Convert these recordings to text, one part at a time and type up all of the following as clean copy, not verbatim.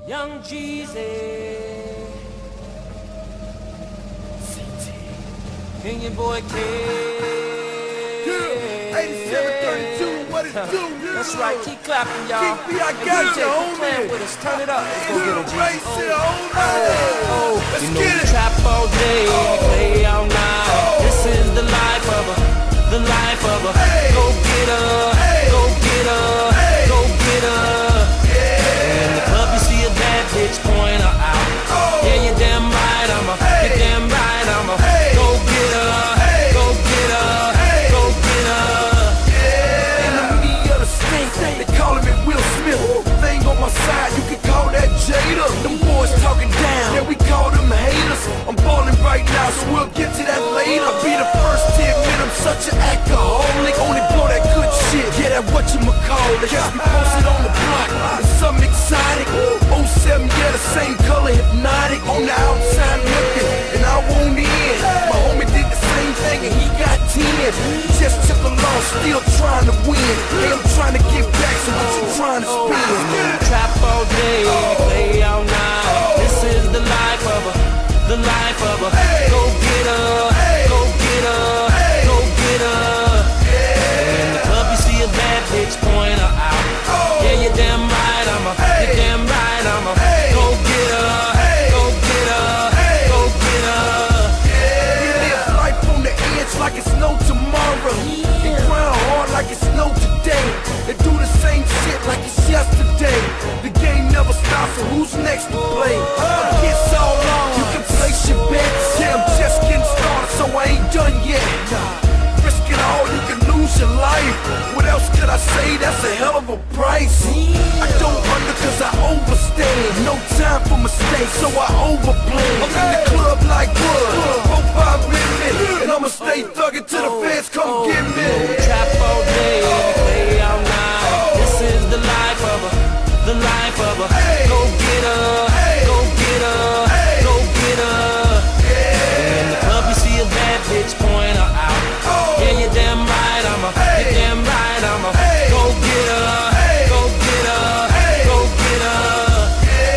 Young Jeezy, King your boy K. Yeah, 8732, what it do? That's right, keep clapping, y'all. Keep me, I got you, homie. With us, turn it up. Let's go get it, Jeezy. Let's You know get we it. trap all day, play all night. This is the life of a, the life of a. Go get her, go get her, go get her. In the club you see a bad bitch, point her out. Yeah, you're damn right, you're damn right, go get her, go get her, go get her. Enemy of the state, they calling me Will Smith. Thing on my side, you can call that Jada. Them boys talking down, yeah, we call them haters. I'm balling right now, so we'll get to that later. I'll be the first to admit I'm such an alcoholic. Only blow that good shit, yeah, that whatchamacallit. Got me posted on the block, it's something exotic. 07, yeah, the same color, hypnotic. On the outside looking, and I won't in. My homie did the same thing and he got 10. Just took a loss, still trying to win. Hey, I'm trying to get back, so what you trying to spin? Trap all day, play all night. This is the life of a, the life of a. Go get her, go get her, go get her. In the club you see a bad bitch, point her out. Yeah, you're damn right, you're damn right, go get her, go get her, go get her. We live life on the edge like it's no tomorrow. They grind hard like it's no today. They do the same shit like it's yesterday. The game never stops, so who's next to play? It's all on, you can place your bets. Yeah, I'm just getting started, so I ain't done yet. Risk it all, you can lose your life. What else could I say? That's a hell of a price. I don't under cause I overstand. No time for mistakes, so I overplay. I'm in the club like wood, 4-5 minutes, and I'ma stay thuggin' till the feds come get me. Trap all day, play all night. This is the life of a, the life of a. Go get her, go get her, go get her. In the club you see a bad bitch, point her out. Yeah, you're damn right, you're damn right, go get her, go get her, go get her.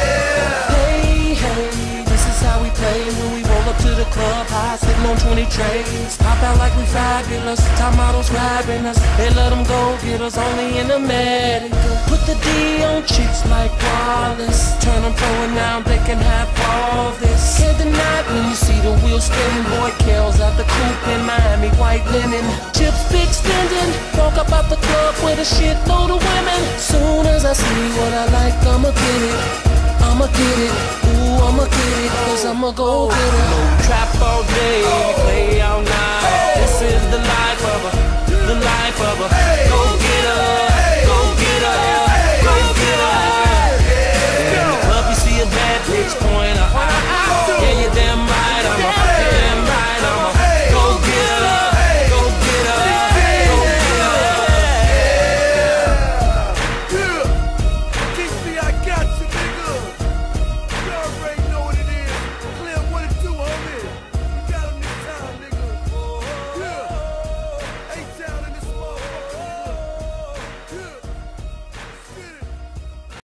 Hey, hey, this is how we play when we roll up to the club, high sitting on 20 trays. Pop out like we fabulous, top models grabbing us. They let them go get us only in America. Put the D on chicks like Wallace. Turn them pro and now they can have all this. Can't deny it when you see the wheel spinning. Boy Kells out the coupe in Miami, white linen. Chips big spending. Walk up out the club with a shitload of women. Soon as I see what I like, I'ma get it. I'ma get it. Ooh, I'ma get it, cause I'ma go get it. No trap all day,